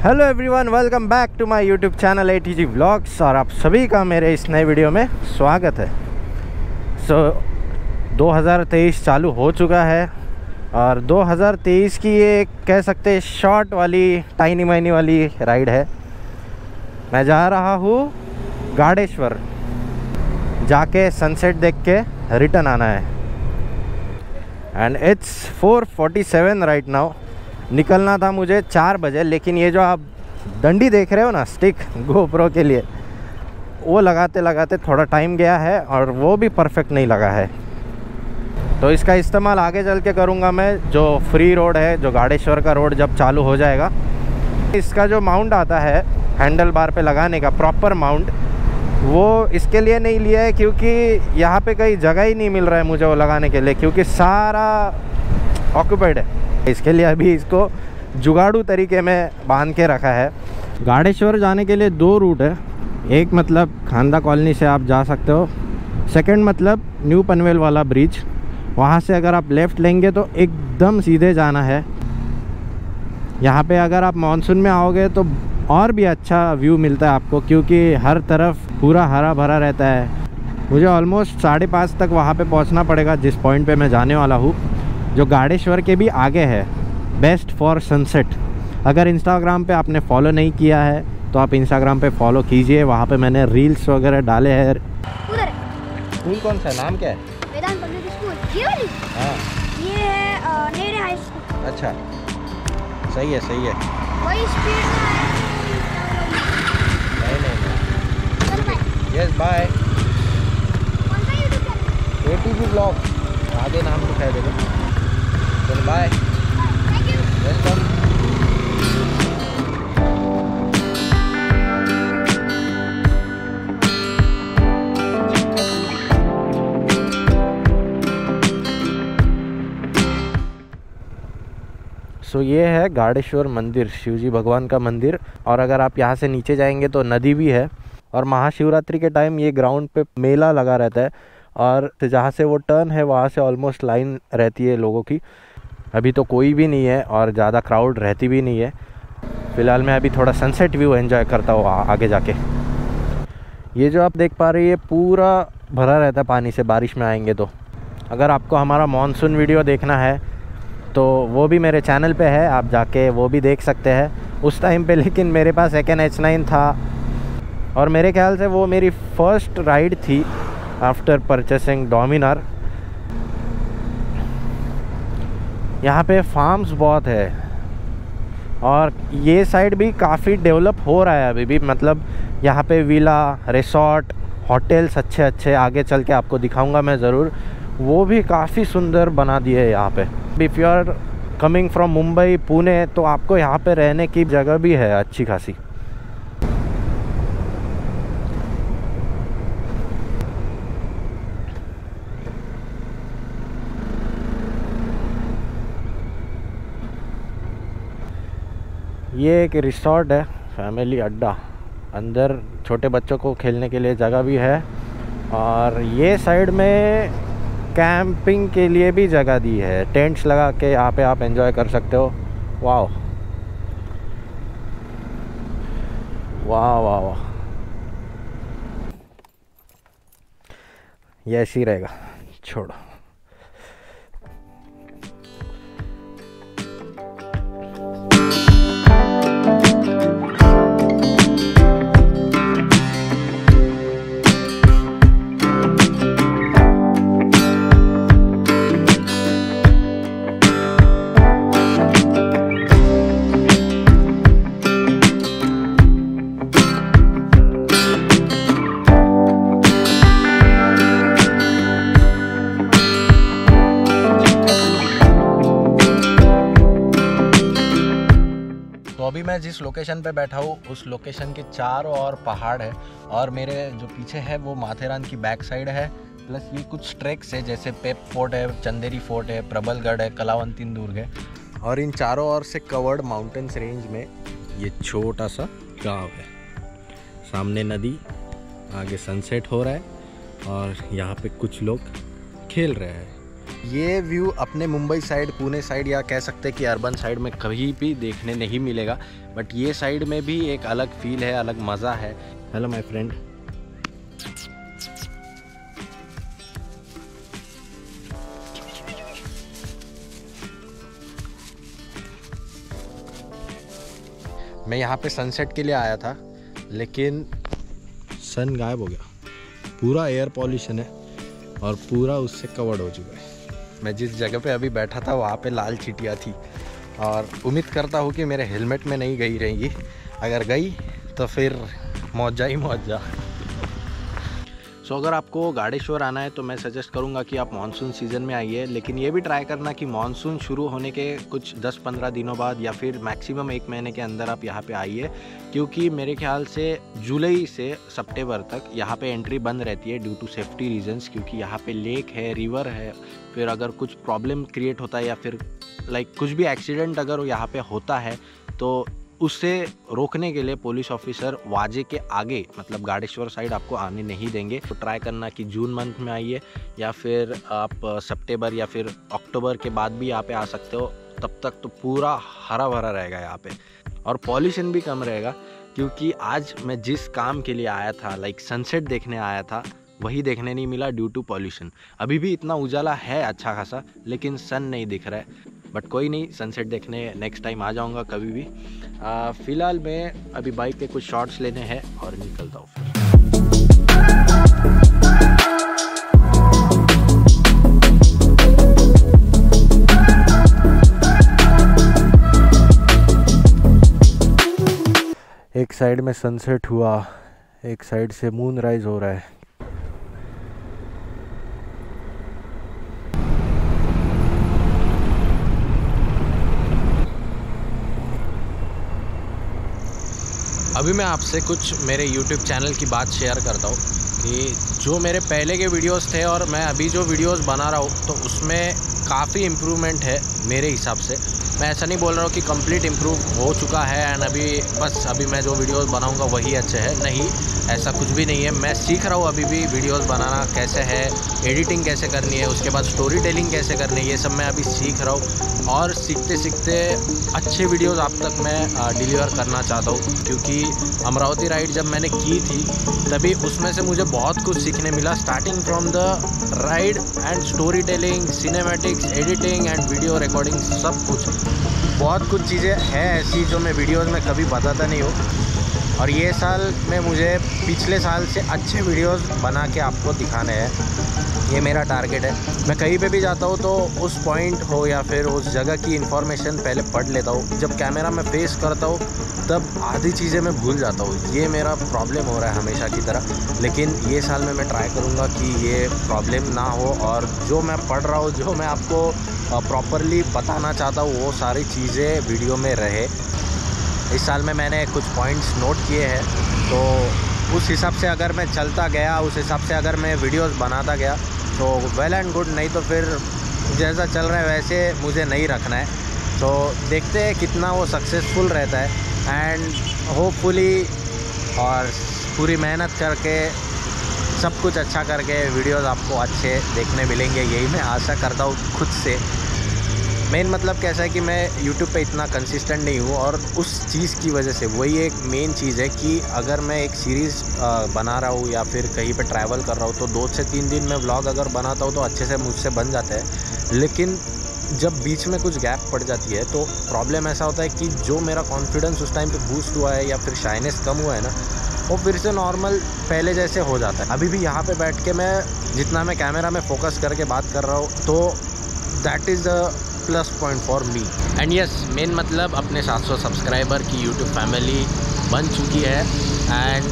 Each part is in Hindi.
Hello everyone, welcome back to my YouTube channel ATG vlogs. और आप सभी का मेरे इस नए वीडियो में स्वागत है। 2023 चालू हो चुका है और 2023 की ये कह सकते हैं शॉर्ट वाली टाइनी माइनी वाली राइड है। मैं जा रहा हूँ गाड़ेश्वर, जाके सनसेट देख के रिटर्न आना है। And it's 4:47 right now. निकलना था मुझे 4 बजे, लेकिन ये जो आप डंडी देख रहे हो ना, स्टिक GoPro के लिए, वो लगाते लगाते थोड़ा टाइम गया है और वो भी परफेक्ट नहीं लगा है। तो इसका इस्तेमाल आगे चल के करूँगा मैं, जो फ्री रोड है, जो गाड़ेश्वर का रोड जब चालू हो जाएगा। इसका जो माउंट आता है हैंडल बार पे लगाने का, प्रॉपर माउंट, वो इसके लिए नहीं लिया है क्योंकि यहाँ पे कहीं जगह ही नहीं मिल रहा है मुझे वो लगाने के लिए, क्योंकि सारा ऑक्यूपाइड है। इसके लिए अभी इसको जुगाड़ू तरीके में बांध के रखा है। गाड़ेश्वर जाने के लिए 2 रूट है। एक मतलब खांदा कॉलोनी से आप जा सकते हो, सेकंड मतलब न्यू पनवेल वाला ब्रिज, वहाँ से अगर आप लेफ़्ट लेंगे तो एकदम सीधे जाना है। यहाँ पे अगर आप मानसून में आओगे तो और भी अच्छा व्यू मिलता है आपको, क्योंकि हर तरफ पूरा हरा भरा रहता है। मुझे ऑलमोस्ट 5:30 तक वहाँ पे पहुँचना पड़ेगा, जिस पॉइंट पे मैं जाने वाला हूँ, जो गाड़ेश्वर के भी आगे है, बेस्ट फॉर सनसेट। अगर इंस्टाग्राम पे आपने फॉलो नहीं किया है तो आप इंस्टाग्राम पे फॉलो कीजिए, वहाँ पे मैंने रील्स वगैरह डाले हैं। स्कूल कौन सा, नाम क्या है? Vedant public school. ये वाली? हाँ, ये है नेरे हाई स्कूल। अच्छा, सही है सही है। वही स्पीड में आया। नहीं। चल बाय। Yes bye. कौन सा यूट्यूब चैनल? ATG ब्लॉग, आगे नाम लिखा है देखो। चल bye, thank you. Welcome. So ये है गाड़ेश्वर मंदिर, शिवजी भगवान का मंदिर। और अगर आप यहाँ से नीचे जाएंगे तो नदी भी है। और महाशिवरात्रि के टाइम ये ग्राउंड पे मेला लगा रहता है, और जहाँ से वो टर्न है वहाँ से ऑलमोस्ट लाइन रहती है लोगों की। अभी तो कोई भी नहीं है और ज़्यादा क्राउड रहती भी नहीं है। फ़िलहाल मैं अभी थोड़ा सनसेट व्यू एंजॉय करता हूँ आगे जाके। ये जो आप देख पा रहे हैं, ये पूरा भरा रहता है पानी से बारिश में आएंगे तो। अगर आपको हमारा मानसून वीडियो देखना है तो वो भी मेरे चैनल पे है, आप जाके वो भी देख सकते हैं। उस टाइम पे लेकिन मेरे पास एक H9 था और मेरे ख्याल से वो मेरी फर्स्ट राइड थी आफ्टर परचेसिंग डोमिनार। यहाँ पे फार्म्स बहुत है और ये साइड भी काफ़ी डेवलप हो रहा है अभी भी। मतलब यहाँ पे विला, रिसॉर्ट, होटल्स अच्छे अच्छे आगे चल के आपको दिखाऊंगा मैं ज़रूर, वो भी काफ़ी सुंदर बना दिए है यहाँ पे। If you are coming from Mumbai, Pune, तो आपको यहाँ पे रहने की जगह भी है अच्छी खासी। ये एक रिसॉर्ट है, फैमिली अड्डा। अंदर छोटे बच्चों को खेलने के लिए जगह भी है और ये साइड में कैंपिंग के लिए भी जगह दी है। टेंट्स लगा के यहाँ पे आप एंजॉय कर सकते हो। वाह वाह वाह वाह, ये ऐसे ही रहेगा, छोड़ो। तो अभी मैं जिस लोकेशन पे बैठा हूँ उस लोकेशन के चारों ओर पहाड़ है और मेरे जो पीछे है वो माथेरान की बैक साइड है। प्लस ये कुछ ट्रैक्स है, जैसे पेप फोर्ट है, चंदेरी फोर्ट है, प्रबलगढ़ है, कलावंतीन दुर्ग है। और इन चारों ओर से कवर्ड माउंटेन्स रेंज में ये छोटा सा गांव है। सामने नदी, आगे सनसेट हो रहा है और यहाँ पे कुछ लोग खेल रहे हैं। ये व्यू अपने मुंबई साइड, पुणे साइड या कह सकते हैं कि अर्बन साइड में कहीं भी देखने नहीं मिलेगा, बट ये साइड में भी एक अलग फील है, अलग मज़ा है। Hello my friend. मैं यहाँ पे सनसेट के लिए आया था, लेकिन सन गायब हो गया। पूरा एयर पॉल्यूशन है और पूरा उससे कवर्ड हो चुका है। मैं जिस जगह पे अभी बैठा था वहाँ पे लाल चींटियाँ थी, और उम्मीद करता हूँ कि मेरे हेलमेट में नहीं गई रहेंगी। अगर गई तो फिर मौजा ही मौजा। सो अगर आपको गाड़ेश्वर आना है तो मैं सजेस्ट करूंगा कि आप मानसून सीज़न में आइए, लेकिन ये भी ट्राई करना कि मानसून शुरू होने के कुछ 10-15 दिनों बाद या फिर मैक्सिमम 1 महीने के अंदर आप यहाँ पे आइए, क्योंकि मेरे ख्याल से जुलाई से सितंबर तक यहाँ पे एंट्री बंद रहती है ड्यू टू सेफ्टी रीजंस, क्योंकि यहाँ पे लेक है, रिवर है। फिर अगर कुछ प्रॉब्लम क्रिएट होता है या फिर कुछ भी एक्सीडेंट अगर यहाँ पे होता है तो उससे रोकने के लिए पुलिस ऑफिसर वाजे के आगे मतलब गाड़ेश्वर साइड आपको आने नहीं देंगे। तो ट्राई करना कि जून मंथ में आइए, या फिर आप सितंबर या फिर अक्टूबर के बाद भी यहाँ पे आ सकते हो। तब तक तो पूरा हरा भरा रहेगा यहाँ पे, और पॉल्यूशन भी कम रहेगा, क्योंकि आज मैं जिस काम के लिए आया था सनसेट देखने आया था, वही देखने नहीं मिला ड्यू टू पॉल्यूशन। अभी भी इतना उजाला है अच्छा खासा, लेकिन सन नहीं दिख रहा है। बट कोई नहीं, सनसेट देखने नेक्स्ट टाइम आ जाऊंगा कभी भी। फ़िलहाल मैं अभी बाइक के कुछ शॉट्स लेने हैं और निकलता हूँ फिर। एक साइड में सनसेट हुआ, एक साइड से मून राइज हो रहा है। अभी मैं आपसे कुछ मेरे YouTube चैनल की बात शेयर करता हूँ कि जो मेरे पहले के वीडियोस थे और मैं अभी जो वीडियोस बना रहा हूँ, तो उसमें काफ़ी इम्प्रूवमेंट है मेरे हिसाब से। मैं ऐसा नहीं बोल रहा हूँ कि कंप्लीट इम्प्रूव हो चुका है एंड अभी मैं जो वीडियोस बनाऊँगा वही अच्छे है, नहीं, ऐसा कुछ भी नहीं है। मैं सीख रहा हूँ अभी भी वीडियोस बनाना कैसे है, एडिटिंग कैसे करनी है, उसके बाद स्टोरी टेलिंग कैसे करनी है, ये सब मैं अभी सीख रहा हूँ। और सीखते सीखते अच्छे वीडियोस आप तक मैं डिलीवर करना चाहता हूँ, क्योंकि अमरावती राइड जब मैंने की थी तभी उसमें से मुझे बहुत कुछ सीखने मिला, starting from the ride and storytelling, cinematics, editing and video recording, सब कुछ, बहुत कुछ चीज़ें हैं ऐसी जो मैं वीडियोस में कभी बताता नहीं हूँ। और ये साल में मुझे पिछले साल से अच्छे वीडियोस बना के आपको दिखाने हैं, ये मेरा टारगेट है। मैं कहीं पे भी जाता हूँ तो उस पॉइंट हो या फिर उस जगह की इन्फॉर्मेशन पहले पढ़ लेता हूँ। जब कैमरा में फेस करता हूँ तब आधी चीज़ें मैं भूल जाता हूँ। ये मेरा प्रॉब्लम हो रहा है हमेशा की तरह, लेकिन ये साल में मैं ट्राई करूँगा कि ये प्रॉब्लम ना हो, और जो मैं पढ़ रहा हूँ, जो मैं आपको प्रॉपरली बताना चाहता हूँ, वो सारी चीज़ें वीडियो में रहे। इस साल में मैंने कुछ पॉइंट्स नोट किए हैं, तो उस हिसाब से अगर मैं चलता गया, उस हिसाब से अगर मैं वीडियोस बनाता गया तो वेल एंड गुड, नहीं तो फिर जैसा चल रहा है वैसे मुझे नहीं रखना है। तो देखते हैं कितना वो सक्सेसफुल रहता है, एंड होपफुली और पूरी मेहनत करके सब कुछ अच्छा करके वीडियोस आपको अच्छे देखने मिलेंगे, यही मैं आशा करता हूँ खुद से। मेन मतलब कैसा है कि मैं YouTube पे इतना कंसिस्टेंट नहीं हूँ, और उस चीज़ की वजह से वही एक मेन चीज़ है कि अगर मैं एक सीरीज़ बना रहा हूँ या फिर कहीं पे ट्रैवल कर रहा हूँ तो 2 से 3 दिन में व्लॉग अगर बनाता हूँ तो अच्छे से मुझसे बन जाता है। लेकिन जब बीच में कुछ गैप पड़ जाती है तो प्रॉब्लम ऐसा होता है कि जो मेरा कॉन्फिडेंस उस टाइम पे बूस्ट हुआ है या फिर शाइनेस कम हुआ है ना, वो फिर से नॉर्मल पहले जैसे हो जाता है। अभी भी यहाँ पे बैठ के मैं जितना मैं कैमरा में फोकस करके बात कर रहा हूँ, तो that is the plus point for me. And yes, main मतलब अपने 700 सब्सक्राइबर की यूट्यूब फैमिली बन चुकी है, एंड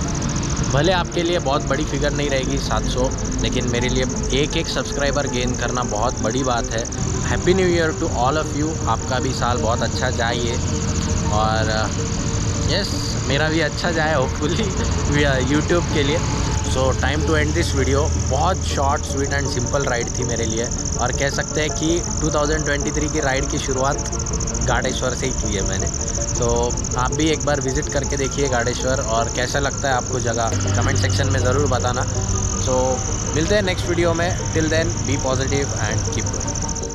भले आपके लिए बहुत बड़ी फिगर नहीं रहेगी 700, लेकिन मेरे लिए एक सब्सक्राइबर गेन करना बहुत बड़ी बात है। Happy new year to all of you. आपका भी साल बहुत अच्छा जाए, और यस मेरा भी अच्छा जाए होपफुली यूट्यूब के लिए। So time to end this video. बहुत short, sweet and simple ride थी मेरे लिए, और कह सकते हैं कि 2023 की राइड की शुरुआत गाड़ेश्वर से ही की है मैंने। तो आप भी एक बार विज़िट करके देखिए गाड़ेश्वर, और कैसा लगता है आपको जगह, कमेंट सेक्शन में ज़रूर बताना। सो मिलते हैं नेक्स्ट वीडियो में। Till then be positive and keep going.